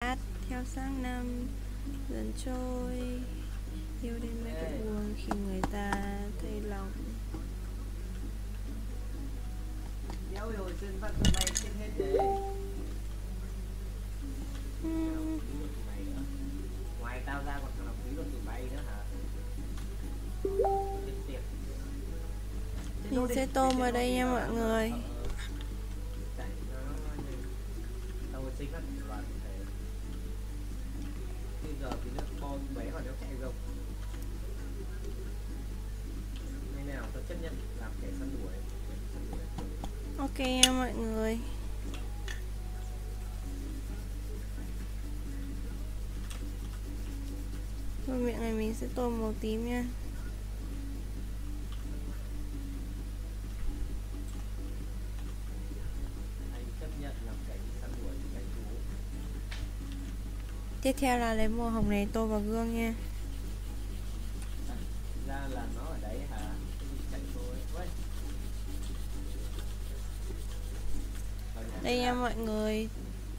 cát theo sáng năm dần trôi, yêu đến mấy cái buồn khi người ta thấy lòng. Đéo rồi xin phát tụi bay chết hết rồi. Ngoài tao ra còn thằng nào quý được tụi bay nữa hả? Mình sẽ tôm ở đây nha mọi người. Tao mới sinh phát một loạt thế. Bây giờ thì nó con bé vào nó chạy rộng. Nên nào tao chấp nhận làm kẻ săn đuổi. Ok nha mọi người. Rồi miệng này mình sẽ tôm màu tím nha. Anh chấp nhận làm kẻ săn đuổi cái chú. Tiếp theo là lấy màu hồng này tô vào gương nha. Ra là nó ở đấy hả? Chạy thôi. Đây nha mọi người.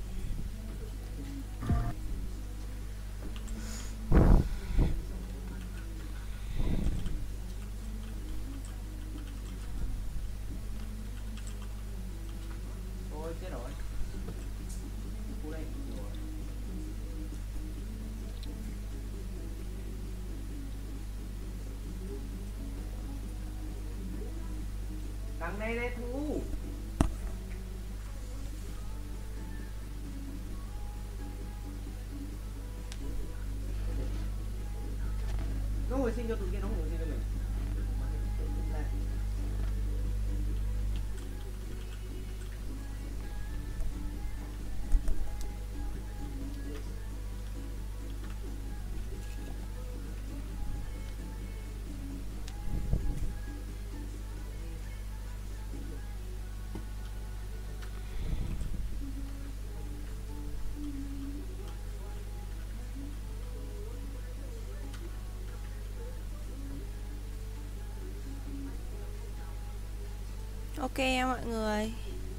Ôi chết rồi. Cú đây. Đằng này đây thú. Nó hồi sinh cho tụi kia, nó hồi sinh cho mình. Ok nha mọi người.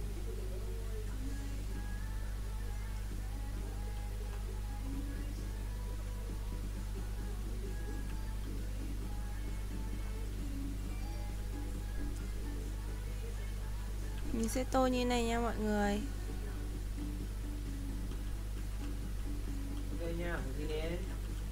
Mình sẽ tô như này nha mọi người. Ok nha, mình đi đến.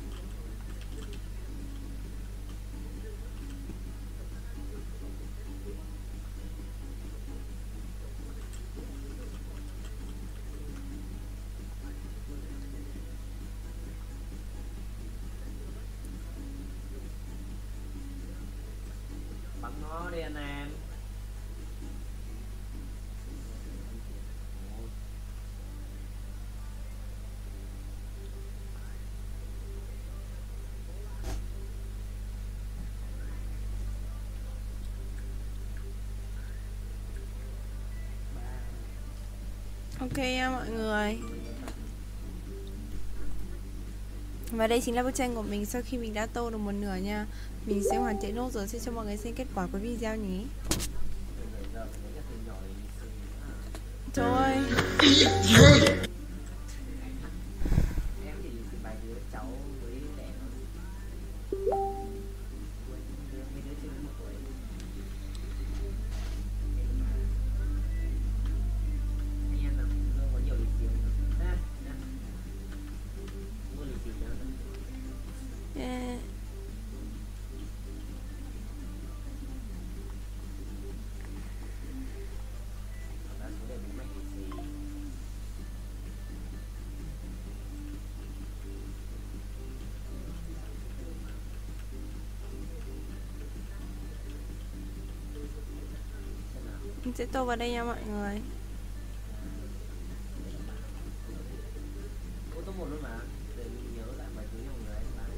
Bắn nó đi anh em. Ok nha mọi người. Và đây chính là bức tranh của mình sau khi mình đã tô được một nửa nha. Mình sẽ hoàn thiện nốt rồi sẽ cho mọi người xem kết quả của video nhé. Trời ơi. Em chỉ bài đứa cháu với đẻ nó. Mấy đứa chưa đến 1 tuổi. Anh em nào có nhiều lì xì không? Mua lì xì cho nó. Yeah. Mình sẽ tô vào đây nha mọi người. Ô tô 1 luôn mà. Để mình nhớ lại bài cuối của người anh bạn.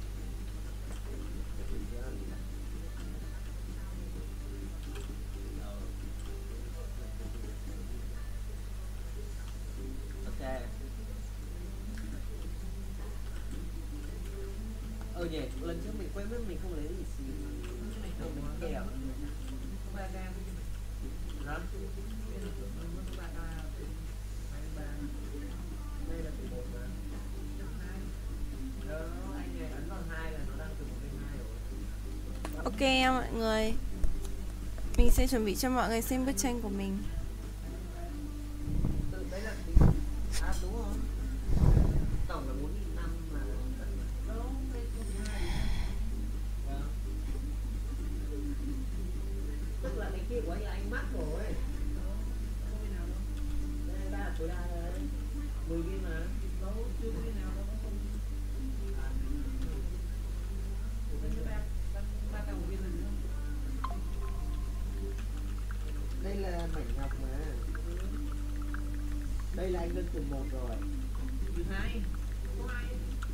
Ok. Nhỉ, lần trước mình quên mất mình không lấy lì xì. Mình kèo. Không ba gram. Hả? Đây là tụi 1 mà. Ok em mọi người, mình sẽ chuẩn bị cho mọi người xem bức tranh của mình. Đấy là đúng rồi. Tổng là 4.000 năm mà. Tức là cái kia của anh mắc rồi. Đây là tối đa đấy. 10 viên mà. Đâu chưa có viên nào đâu. Đây là mảnh ngọc mà. Đây là anh lên từ 1 rồi. Từ 2. Có 2.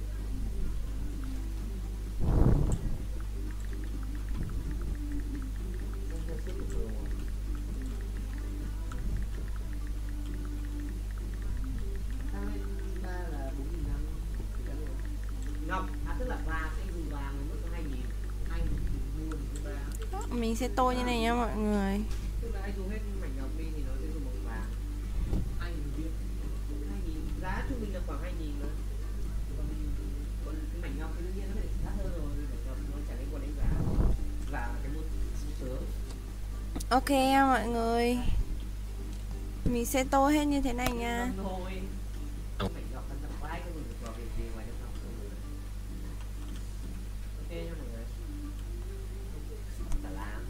Ngọc, tức là vàng, anh dùng vàng nó có 2.000. Anh mua được vàng. Mình sẽ tô như này nha mọi người. Tức là anh dùng hết mảnh ngọc đi thì nó sẽ dùng bằng vàng. Anh dùng 2.000, giá trung bình là khoảng 2.000 mà. Còn cái mảnh ngọc thì đương nhiên nó phải đắt hơn rồi, mảnh ngọc nó chẳng liên quan đến vàng. Vàng là cái môn sướng. Ok em mọi người, mình sẽ tô hết như thế này nha. Mảnh ngọc ăn tầm quái không được vào việc gì ngoài nước ngọc. Ok nha mọi người. Xà lám.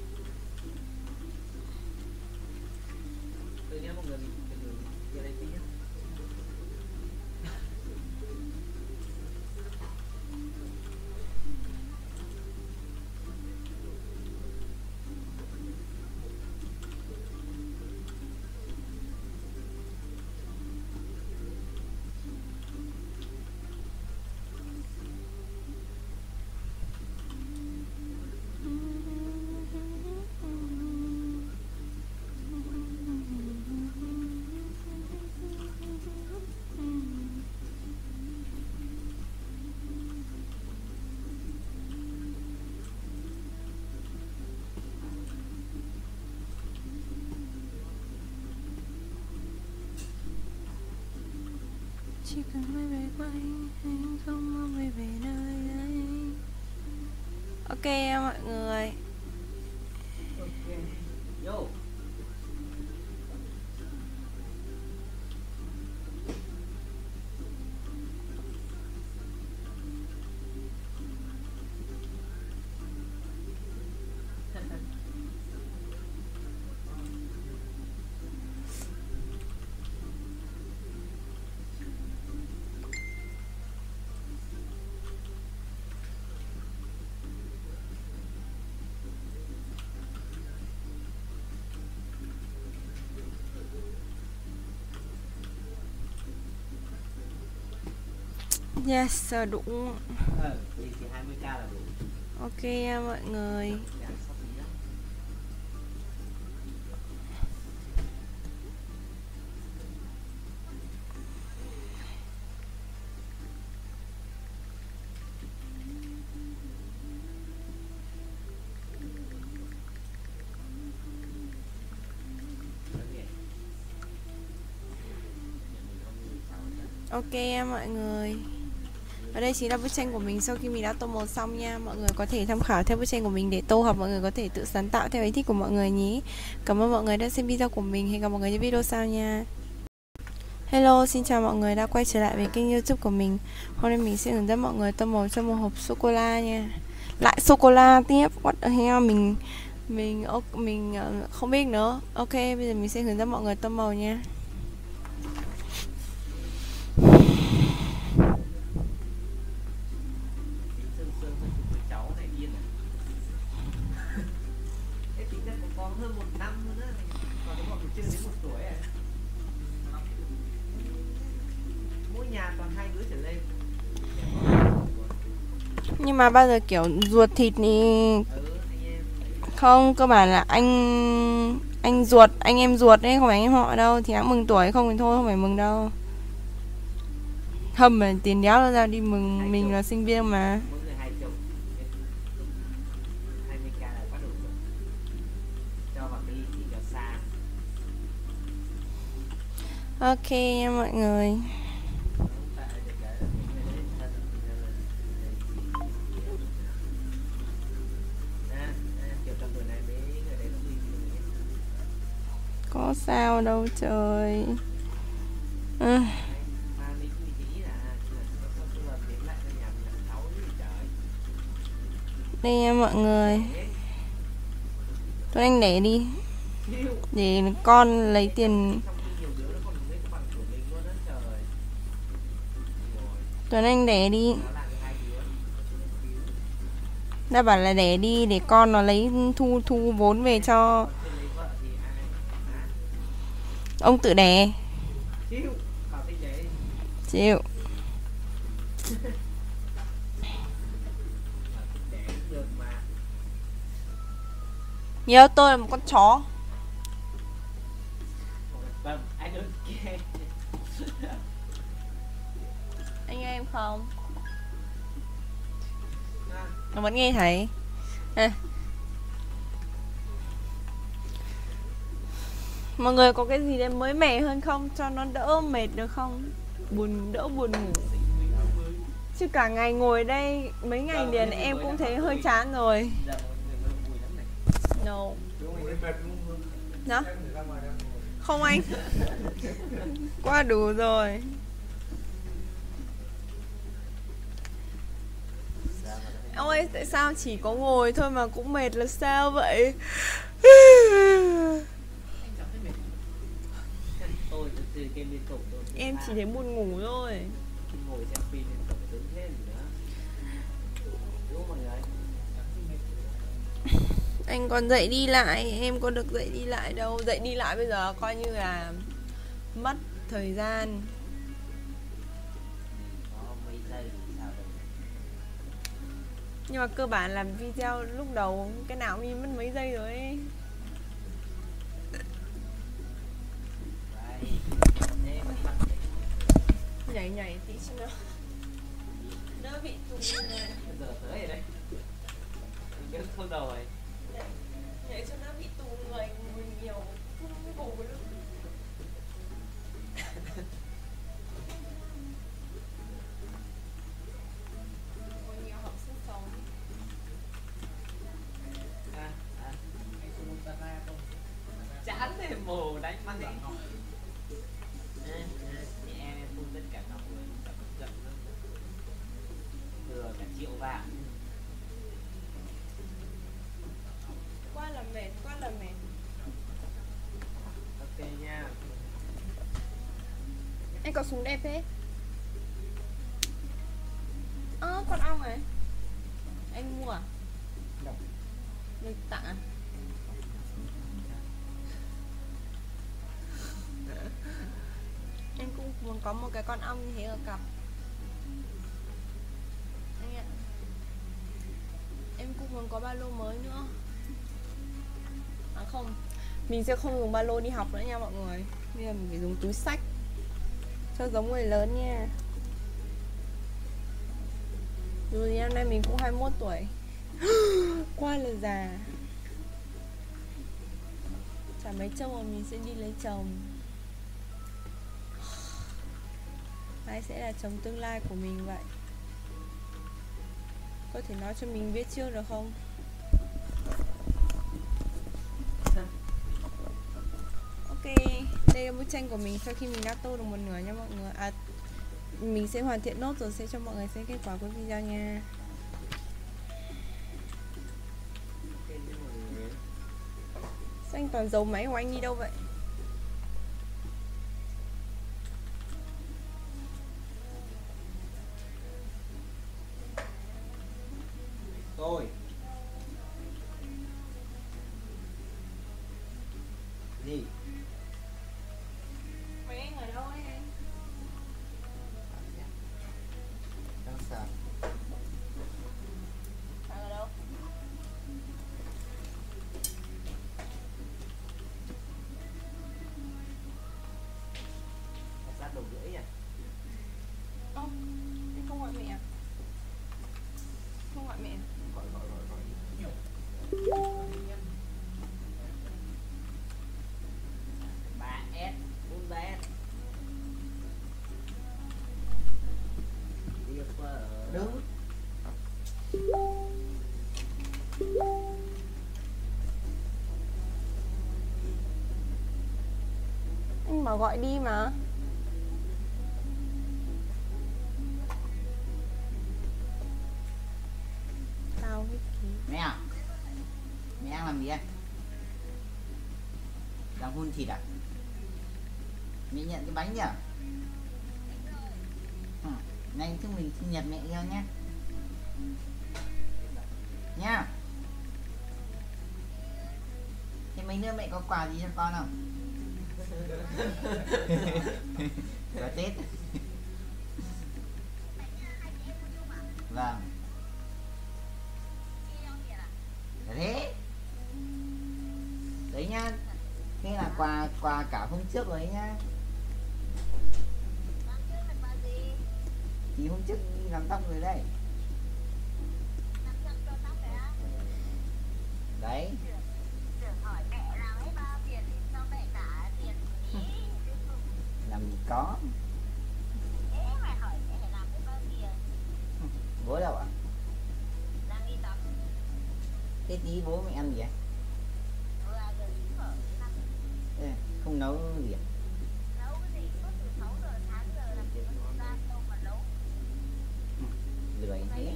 Từ nhá mọi người, mình từ đây tí nhá. Chỉ cần quay về của anh không mong quay về nơi ấy. Ok em mọi người. Ok. Yo. Yes, đủ. Thì 20k là đủ. Ok em mọi người. Ok em mọi người, và đây chính là bức tranh của mình sau khi mình đã tô màu xong nha. Mọi người có thể tham khảo theo bức tranh của mình để tô, hoặc mọi người có thể tự sáng tạo theo ý thích của mọi người nhé. Cảm ơn mọi người đã xem video của mình. Hẹn gặp mọi người trong video sau nha. Hello, xin chào mọi người đã quay trở lại với kênh YouTube của mình. Hôm nay mình sẽ hướng dẫn mọi người tô màu cho một hộp sô-cô-la nha. Lại sô-cô-la tiếp, what the hell, mình không biết nữa. Ok, bây giờ mình sẽ hướng dẫn mọi người tô màu nha. Nhưng mà bao giờ kiểu ruột thịt thì không, cơ bản là anh ruột, anh em ruột đấy, không phải anh em họ đâu. Thì hãng mừng tuổi, không thì thôi, không phải mừng đâu. Hâm mà tiền đéo nó ra đi mừng, mình là sinh viên mà. Ok mọi người. sao đâu trời. À, Mà mình nghĩ là sao tôi làm việc lại cho nhà mình làm xấu chứ trời. đây nha mọi người. Tuấn Anh để đi. Siêu. Để con lấy tiền. Trong khi nhiều đứa nó còn lấy cái bằng của mình luôn đó trời. Rồi, Tuấn Anh để đi. nó làm cho hai đứa. Đã bảo là để đi để con nó lấy thu vốn về cho. Còn chưa lấy vợ thì ai? Hả? Ông tự đẻ. Siêu. Bảo thích đấy. Chịu. Bảo thích đẻ cũng được mà. Nhớ tôi là một con chó. Vâng, I don't care. Anh nghe em không? À, Nó vẫn nghe thấy. À. Mọi người có cái gì đấy mới mẻ hơn không? Cho nó đỡ mệt được không? Đỡ buồn ngủ. Chứ cả ngày ngồi đây mấy ngày liền em cũng thấy hơi chán rồi. giờ mọi người mới vui lắm này. No. Đúng rồi, mệt luôn Hương. Đó. Em phải ra ngoài đang ngồi. Không anh. Quá đủ rồi. Ông ơi tại sao chỉ có ngồi thôi mà cũng mệt là sao vậy? Anh cảm thấy mệt. Tôi từ game liên tục tôi. Em chỉ thấy buồn ngủ thôi. Ngồi xem phim liên tục đứng thế gì nữa. Đúng không mọi người? Anh còn dậy đi lại, em có được dậy đi lại đâu. Dậy đi lại bây giờ coi như là mất thời gian. Có mấy giây thì sao được. Nhưng mà cơ bản làm video lúc đầu cái nào cũng mất mấy giây rồi ấy. Đấy. Thế mà bạn Nhảy tí chứ nào. Đỡ bị tụt người. giờ tới rồi đấy. Mình không đầu rồi. Nhảy cho đỡ bị tù người nhiều. Không ngủ luôn. Có nhiều học sinh sống. Chán thế mồ đánh mắt đỏ ngọc. Chị em phun tất cả ngọc rồi giận giận lắm. Thừa cả triệu vàng. Quá là mệt, quá là mệt. Ok nha. Anh có súng đẹp thế. Con ong này. Anh mua à? Được tặng à? Em cũng muốn có một cái con ong như thế ở cặp. Anh ạ. Em cũng muốn có ba lô mới nữa. À không, mình sẽ không dùng ba lô đi học nữa nha mọi người. Bây giờ mình phải dùng túi xách cho giống người lớn nha. Dù gì năm nay mình cũng 21 tuổi. Quá là già. Chả mấy chồng mà mình sẽ đi lấy chồng. Ai sẽ là chồng tương lai của mình vậy? Có thể nói cho mình biết trước được không? Ok, đây là bức tranh của mình sau khi mình đã tô được một nửa nha mọi người. À, mình sẽ hoàn thiện nốt rồi sẽ cho mọi người xem kết quả của video nha. Sao anh toàn giấu máy của anh đi đâu vậy? Tôi gì? Máy anh ở đâu ấy anh? Đang sạc. Anh ở đâu? nó gọi đi mà. Tao cái gì? Mẹ à? Mẹ đang làm gì đây? Đang hun thịt à? Mẹ nhận cái bánh nhỉ? Ngày chúc mình sinh nhật mẹ yêu nhé. Nha. Thế mấy nữa mẹ có quà gì cho con không? Quà Tết. Vâng. Thế đấy nhá, thế là quà cả hôm trước rồi đấy nhá. Thì hôm trước đi làm tóc rồi đấy. Đấy. Làm gì có. Bố đâu ạ? Thế tí bố mẹ ăn gì vậy? Ê, không nấu gì à? Lười thế.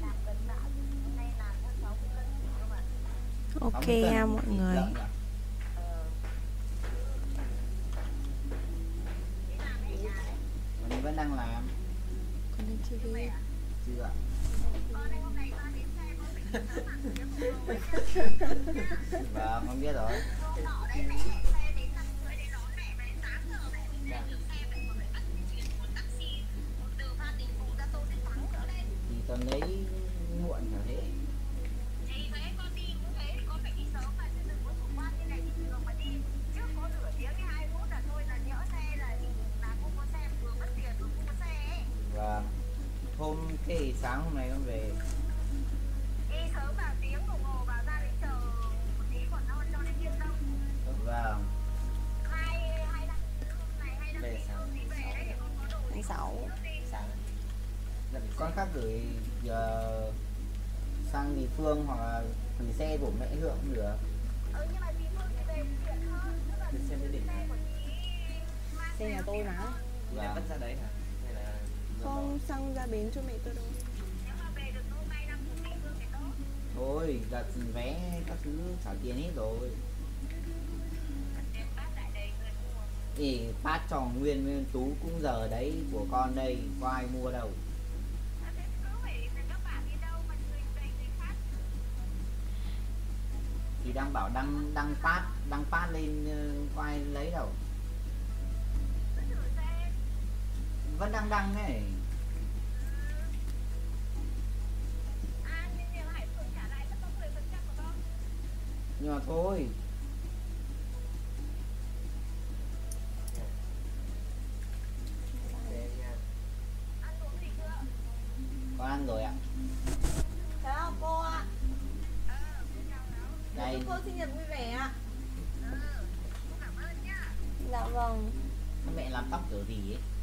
Ok nha mọi người. Mình vẫn đang làm. Con đi chơi game. Chưa ạ. Vâng, con biết rồi. Thì tuần đấy muộn hả thế? Vâng. Hôm thế sáng hôm nay con về. Vâng. Tháng 6. Con khác gửi sang dì Phương hoặc là gửi xe của mẹ Hượng cũng được. Xe nhà tôi mà. Vâng. Bắt ra đấy hả? Hay là Không xăng ra bến cho mẹ tôi đâu. Thôi, đặt vé các thứ trả tiền hết rồi. Thì phát cho Nguyên với Tú cũng giờ đấy của con đây, có ai mua đâu. Thì đang bảo đăng phát lên, có ai lấy đâu. Vẫn đang đăng đấy. Nhưng mà thôi. Con ăn rồi ạ. Chào cô ạ. Đây. Chúc cô sinh nhật vui vẻ ạ. Dạ vâng. Mẹ làm tóc kiểu gì ấy?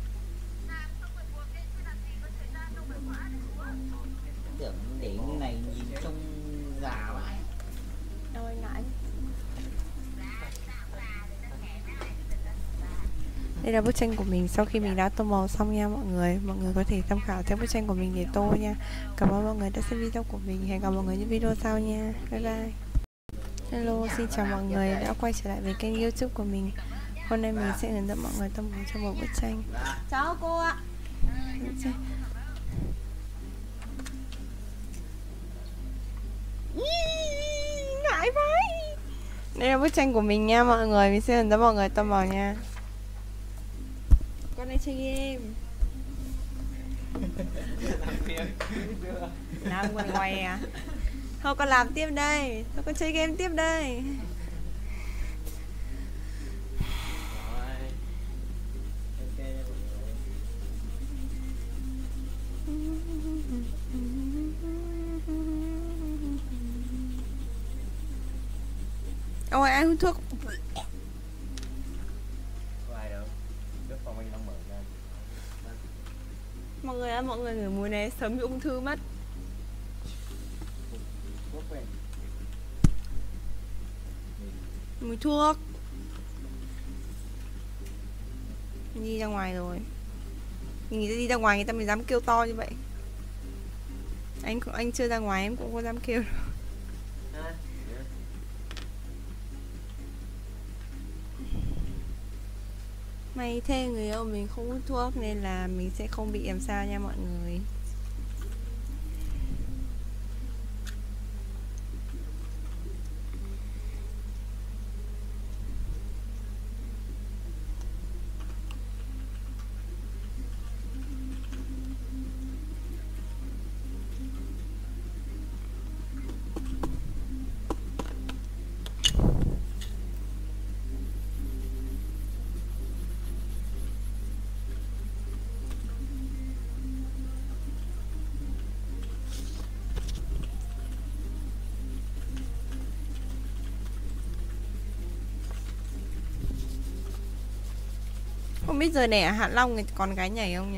Tưởng để như này nhìn trông già vãi. Đâu anh ngại. Đây là bức tranh của mình sau khi mình đã tô màu xong nha mọi người. Mọi người có thể tham khảo theo bức tranh của mình để tô nha. Cảm ơn mọi người đã xem video của mình. Hẹn gặp mọi người những video sau nha. Bye bye. Hello, xin chào mọi người đã quay trở lại với kênh YouTube của mình. Hôm nay mình sẽ hướng dẫn mọi người tô màu cho một bức tranh. Chào cô ạ. Ngại vậy. Đây là bức tranh của mình nha mọi người. Mình sẽ hướng dẫn mọi người tô màu nha. Con này chơi game. Làm quần quay à? Thôi con làm tiếp đây. Thôi con chơi game tiếp đây. Ôi ai hút thuốc. có ai đâu. Trước phòng anh đang mở ra. Mọi người ơi, mọi người ngửi mùi này sớm bị ung thư mất. Thuốc quen. Mùi thuốc. Đi ra ngoài rồi. Mình đi ra ngoài người ta mới dám kêu to như vậy. Anh chưa ra ngoài em cũng có dám kêu. May thế người yêu mình không hút thuốc nên là mình sẽ không bị làm sao nha mọi người. Không biết giờ này ở Hạ Long còn gái nhảy không nhỉ?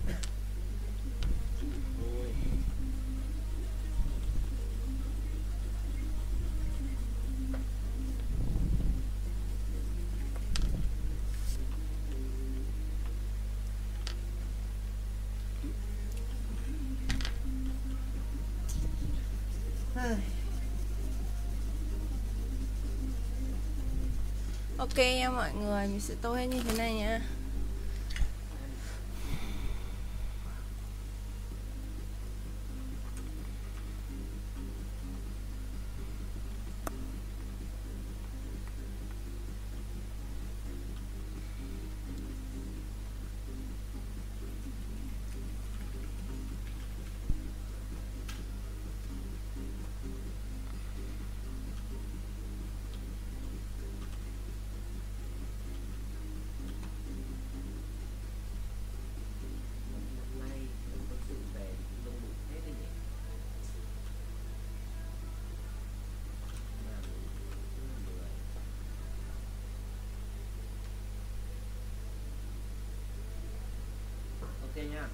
Ok nha mọi người, mình sẽ tô hết như thế này nhá. Ok nha.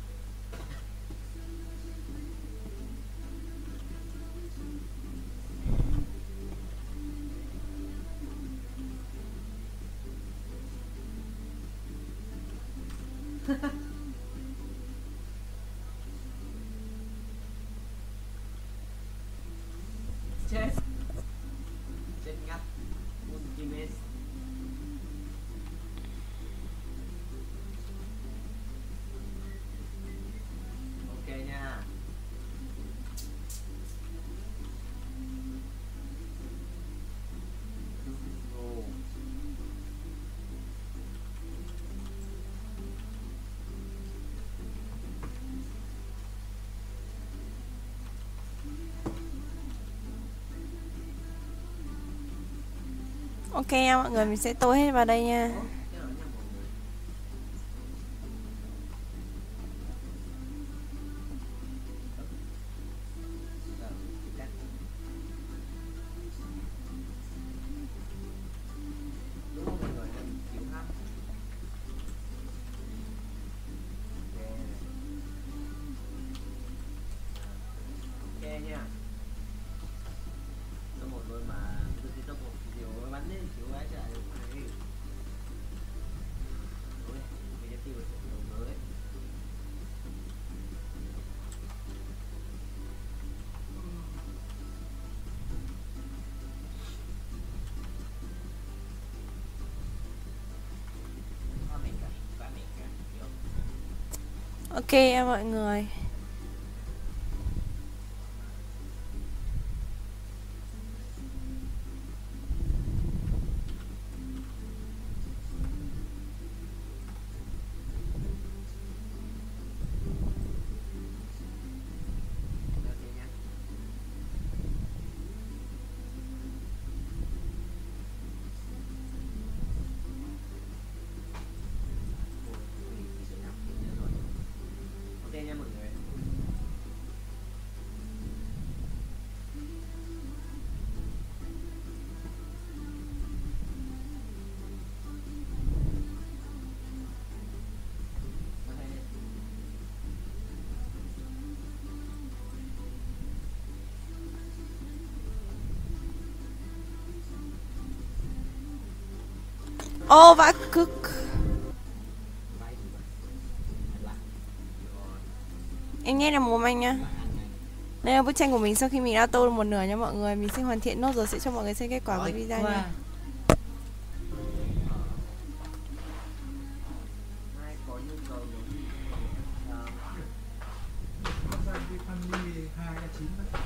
Chết. Chết ngắt. Ultimate. Ok nha. Ok nha mọi người, mình sẽ tô hết vào đây nha. Nha. Top 1 luôn mà, tôi thấy top 1 kiểu bắn lên kiểu quá trời luôn này. Ôi, mình đã tiêu được đầu mới. Ok nha mọi người. Ok nha mọi người. Overcook. Em nhét vào mồm anh nhá. Đây là bức tranh của mình sau khi mình đã tô được một nửa nha mọi người. Mình sẽ hoàn thiện nốt rồi sẽ cho mọi người xem kết quả của video nha. Ai có nhu cầu muốn gì Đi family 2 9 đấy.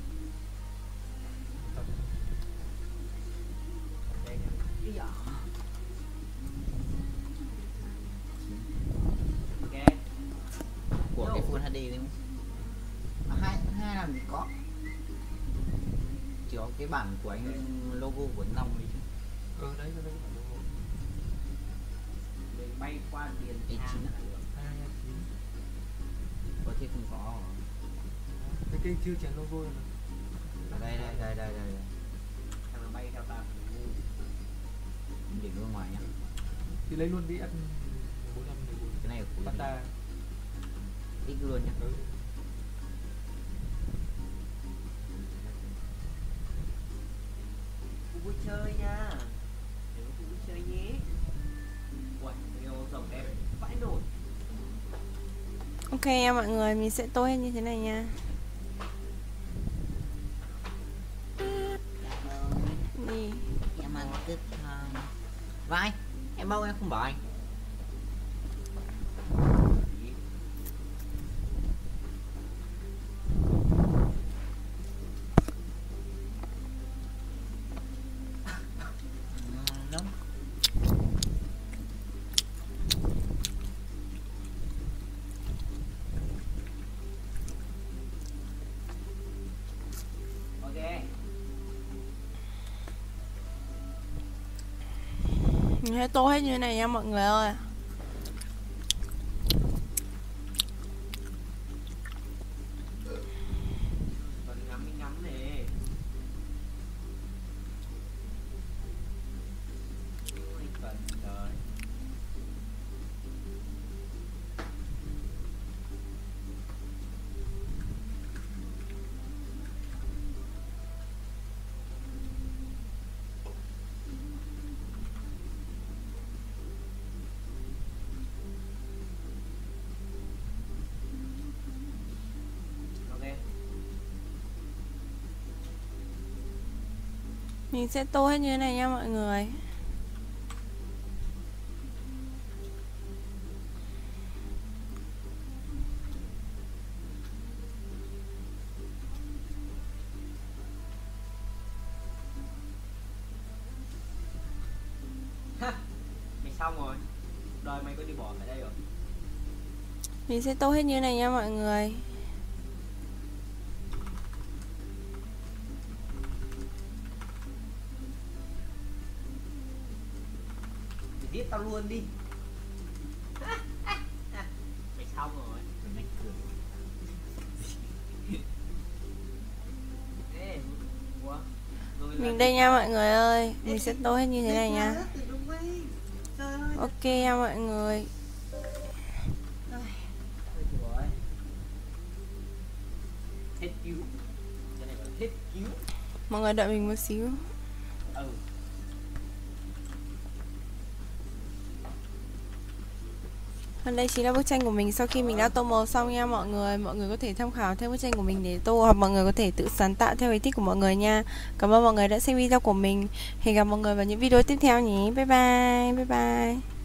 đây nè. Ý dạ. Ok. Của cái Full HD đấy. Hai làm gì có. Chỉ có cái bản của anh logo của anh Long đi chứ. Đấy cái bản logo. Mình bay qua biển Ý Hàn chín là à? được. 2 9. Có thể không có. Cái kênh chưa chèn logo rồi. Ở đây. Thằng nó bay theo ta. Để luôn ngoài nhá. Thì lấy luôn đi ăn 14 Cái này của Panda. ít luôn nhá. Ừ. Khu vui chơi nha. Để khu vui chơi nhé. Uầy, video rồng em vãi nổi. Ok nha mọi người, mình sẽ tô hết như thế này nha. Đi. Em ăn cứt vai. Em bao em không bảo anh. Lắm. Ok. Mình sẽ tô hết như thế này nha mọi người ơi. Còn ngắm nè. Ôi, cần đời. Ok. Mình sẽ tô hết như thế này nha mọi người. Ha, mày xong rồi. Đời mày có đi bỏ tại đây rồi. Mình sẽ tô hết như thế này nha mọi người. Mày giết tao luôn đi. Mày xong rồi. Ê, ủa? Rồi là Mình đây nha mọi người ơi. Mình sẽ tô hết như thế này nha. Ok nha mọi người. Hết cứu. Cái này gọi là hết cứu. Mọi người đợi mình một xíu. Ừ. Còn đây chính là bức tranh của mình sau khi mình đã tô màu xong nha mọi người. Mọi người có thể tham khảo theo bức tranh của mình để tô, hoặc mọi người có thể tự sáng tạo theo ý thích của mọi người nha. Cảm ơn mọi người đã xem video của mình. Hẹn gặp mọi người vào những video tiếp theo nhé. Bye bye. Bye bye.